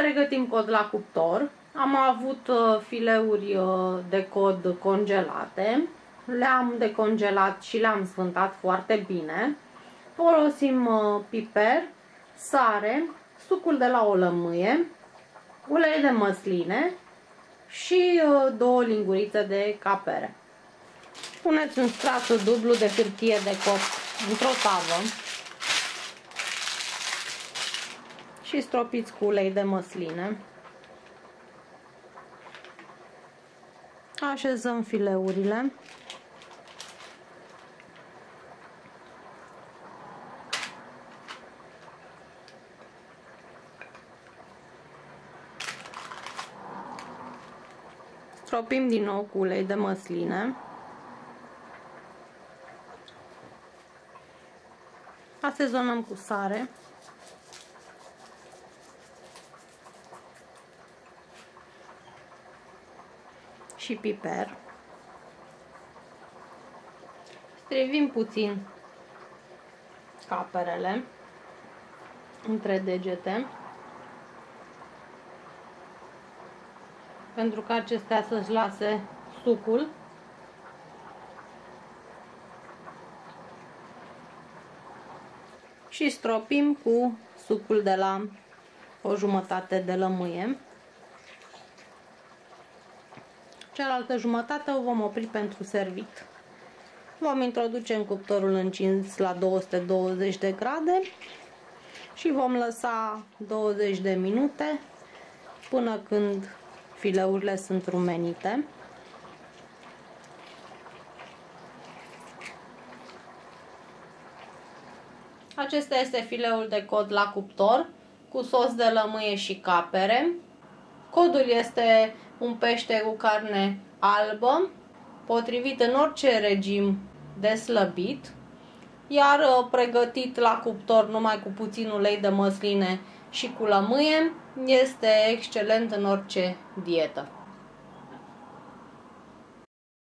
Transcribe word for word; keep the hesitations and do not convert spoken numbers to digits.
Pregătim cod la cuptor. Am avut fileuri de cod congelate. Le-am decongelat și le-am sfântat foarte bine. Folosim piper, sare, sucul de la o lămâie, ulei de măsline și două lingurițe de capere. Puneți un strat dublu de hârtie de copt într-o tavă și stropiți cu ulei de măsline. Așezăm fileurile. Stropim din nou cu ulei de măsline. Asezonăm cu sare. Și piper. Strivim puțin caperele între degete, pentru că acestea să-și lase sucul. Și stropim cu sucul de la o jumătate de lămâie. Cealaltă jumătate o vom opri pentru servit. Vom introduce în cuptorul încins la două sute douăzeci de grade și vom lăsa douăzeci de minute până când fileurile sunt rumenite. Acesta este fileul de cod la cuptor cu sos de lămâie și capere. Codul este un pește cu carne albă, potrivit în orice regim de slăbit, iar pregătit la cuptor numai cu puțin ulei de măsline și cu lămâie, este excelent în orice dietă.